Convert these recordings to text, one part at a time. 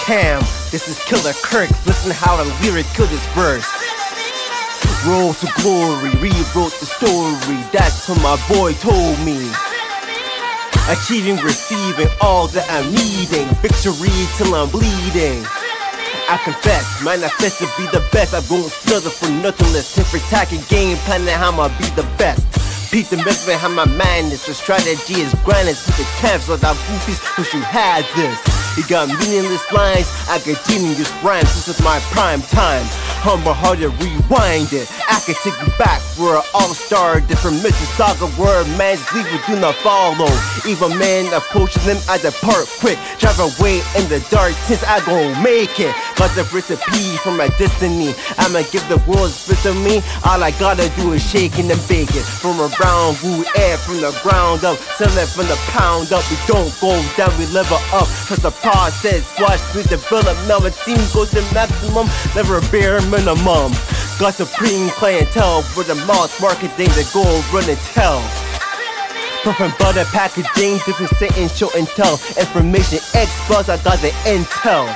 Cam, this is Killer Kirk. Listen how the lyric killed this verse. Road to glory, rewrote the story. That's what my boy told me. Achieving, receiving all that I'm needing. Victory till I'm bleeding. I confess, manifest to be the best. I won't settle for nothing less. Tic-tac game planning how I'ma be the best. Peep the mess behind my madness. The strategy is grinding. With the camps without goofies, wish you had this. You got meaningless lines, I got genius rhymes. This is my prime time. Humble hearted, rewind it. I can take you back for an all-star. Different Mississauga where man's legal do not follow. Even man approaching them, I depart quick. Drive away in the dark since I gon' make it. Got the recipe for my destiny. I'ma give the world spit to me. All I gotta do is shake and bake it. From a brown wood air, from the ground up. Sell it from the pound up. We don't go down, we level up. Cause the process, watch we develop. Now my team goes to maximum, never bare minimum. Got supreme clientele with the mass marketing that go run and tell. From butter packaging, different setting, show and tell. Information X-Buzz, I got the intel.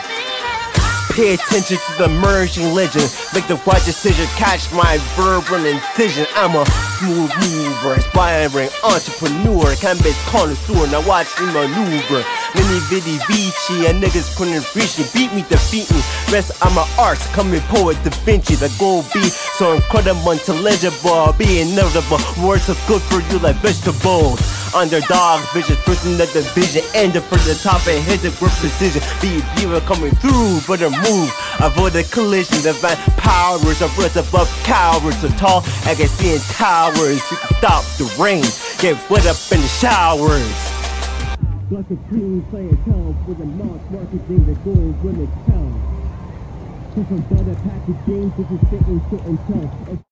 Pay attention to the emerging legend. Make the right decision, catch my verbal incision. I'm a smooth mover, aspiring entrepreneur, canvas connoisseur. Now watch me maneuver. Many viddy vici, and niggas couldn't reach me. Beat me, defeat me. Rest I'm an arts, coming poet Da Vinci. The goal be so incredible, intelligible, be inevitable. Words are good for you like vegetables. Underdog vision, person of the division, end up for the top and hit it with precision. Be diva coming through, but a move. Avoid the collision, divine powers are words above cowards. So tall, I can see in towers. You can stop the rain, get wet up in the showers. Like a clean clientele for the mass marketing, the gold run and tell. From butter packaging, this is sitting, show and tell.